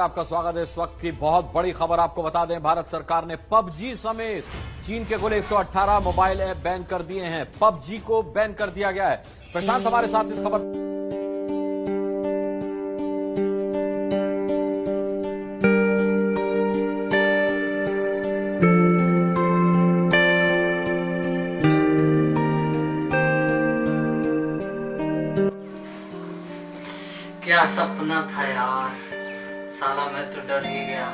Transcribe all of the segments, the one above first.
आपका स्वागत है। इस वक्त की बहुत बड़ी खबर आपको बता दें, भारत सरकार ने पबजी समेत चीन के कुल 118 मोबाइल ऐप बैन कर दिए हैं। पबजी को बैन कर दिया गया है। प्रशांत हमारे साथ इस खबर। क्या सपना था यार, साला मैं तो डर ही गया।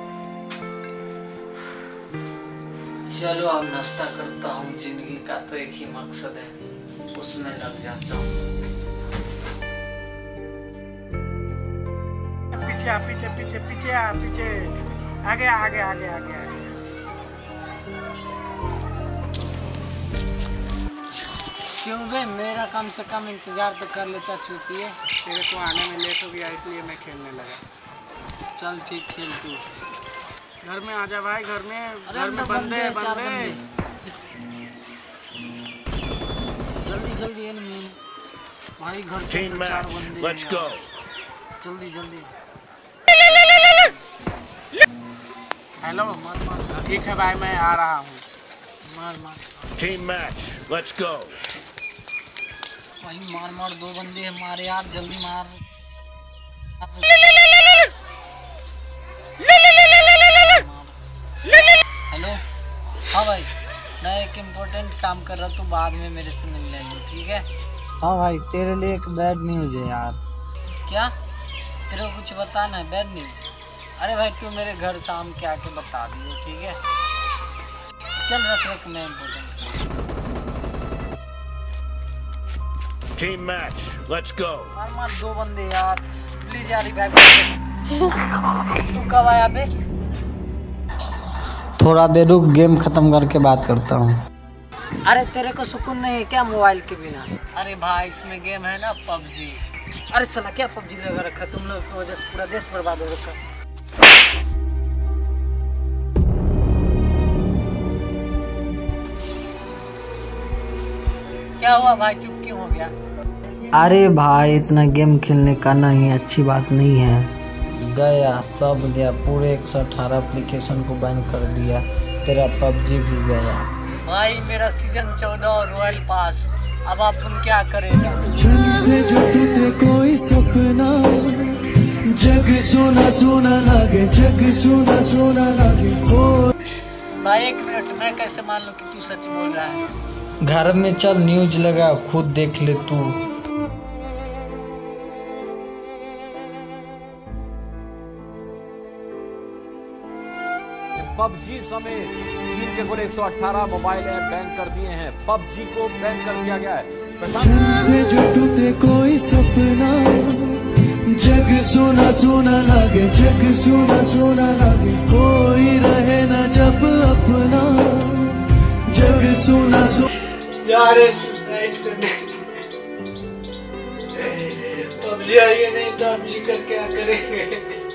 चलो अब नाश्ता करता हूँ, जिंदगी का तो एक ही मकसद है, उसमें लग जाता हूँ। पीछे पीछे पीछे पीछे पीछे आगे आगे आगे आगे आगे। क्यों बे, मेरा कम से कम इंतजार तो कर लेता चूती है। तेरे को आने में लेट हो गया इसलिए मैं खेलने लगा। चल ठीक, खेल तू। घर में आजा भाई, घर में बंदे हैं, चार बंदे। बंदे। जल्दी जल्दी एनिमी भाई, घर के अंदर 4 बंदे। लेट्स गो, जल्दी जल्दी। हेलो, ठीक है भाई, मैं आ रहा हूँ। मार मार। Team match, let's go. भाई मार मार, 2 बंदे हैं, मारे यार, जल्दी मार। हेलो, हाँ भाई, मैं एक इम्पोर्टेंट काम कर रहा हूँ, तो बाद में मेरे से मिल लेंगे, ठीक है? हाँ भाई, तेरे लिए एक बैड न्यूज़ है यार। क्या? तेरे को कुछ बताना है? Bad news? अरे भाई, तू मेरे घर शाम के आके बता दियो, ठीक है? चल रख, मैं important. Team match, let's go. मार 2 बंदे यार, प्लीज यार रिवाइव। तू कब आया बे? थोड़ा देर रुक, गेम खत्म करके बात करता हूँ। अरे तेरे को सुकून नहीं है क्या मोबाइल के बिना? अरे भाई, इसमें गेम है ना पबजी। अरे साला क्या पबजी लगा रखा, तुम लोग की वजह से पूरा देश बर्बाद हो रखा। क्या हुआ भाई, चुप क्यों हो गया? अरे भाई, इतना गेम खेलने का नहीं, अच्छी बात नहीं है। गया सब गया, पूरे 118 एप्लीकेशन को बैन कर दिया। तेरा पबजी भी गया। भाई मेरा सीजन 14 रॉयल पास, अब अपन क्या करेंगे? छन से जो टूटे कोई सपना, जग सोना सोना लागे, जग सोना सोना लागे। भाई 1 मिनट, मैं कैसे मान लूं कि तू सच बोल रहा है? घर में चल, न्यूज लगा, खुद देख ले तू। पबजी समेत चीन के कुल 118 मोबाइल ऐप बैन कर दिए हैं। पबजी को बैन कर दिया गया है। छन से जो टूटे कोई सपना, जग सोना सोना लागे, जग सोना सोना लागे। कोई रहे ना जब अपना, जग सोना सोना। यार सुसाइड करने पबजी आई नहीं तो हम जी कर क्या करेंगे?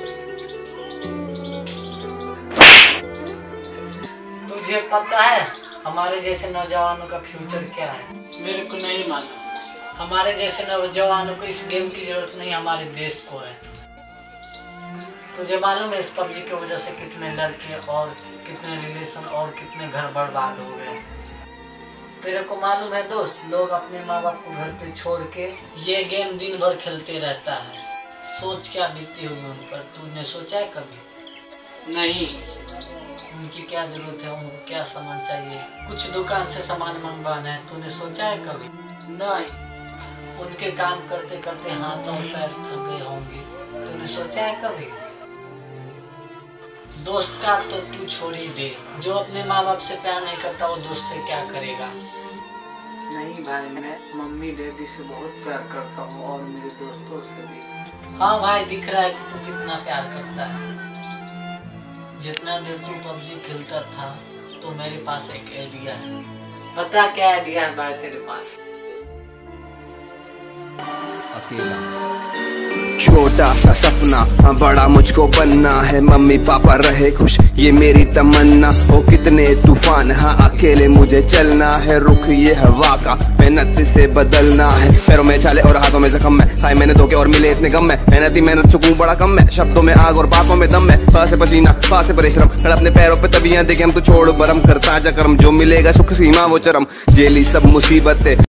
तुझे पता है हमारे जैसे नौजवानों का फ्यूचर क्या है? मेरे को नहीं मालूम। हमारे जैसे नौजवानों को इस गेम की जरूरत नहीं, हमारे देश को है। तुझे मालूम है इस पबजी की वजह से कितने लड़के और कितने रिलेशन और कितने घर बर्बाद हो गए? तेरे को मालूम है दोस्त, लोग अपने माँ बाप को घर पे छोड़ के ये गेम दिन भर खेलते रहता है। सोच क्या बीती होगी उन पर, तूने सोचा है कभी? नहीं। उनकी क्या जरूरत है, उनको क्या सामान चाहिए? कुछ दुकान से सामान मंगवाना है, तूने सोचा है कभी? नहीं। उनके काम करते करते हाथ और पैर थक गए होंगे, तूने सोचा है कभी? दोस्त का तो तू छोड़ ही दे, जो अपने माँ बाप से प्यार नहीं करता वो दोस्त से क्या करेगा? नहीं भाई, मैं मम्मी डैडी से बहुत प्यार करता हूँ और मेरे दोस्तों से भी। हाँ भाई, दिख रहा है कि तू कितना प्यार करता है। जितना देर तू पबजी खेलता था तो मेरे पास एक आइडिया है। पता क्या आइडिया है भाई तेरे पास? अकेला छोटा सा सपना बड़ा मुझको बनना है, मम्मी पापा रहे खुश ये मेरी तमन्ना। हो कितने तूफान हाँ अकेले मुझे चलना है, रुख ये हवा का मेहनत से बदलना है। पैरों में छाले और हाथों में जख्म है, खाए मैंने धोखे और मिले इतने गम में। मेहनत सुकून बड़ा कम है, शब्दों में आग और बातों में दम है। पास से पसीना पास से परिश्रम, खड़ा अपने पैरों पे तबियां देखे हम तो छोड़ बरम। करता जा कर्म जो मिलेगा सुख सीमा वो चरम, जेली सब मुसीबतें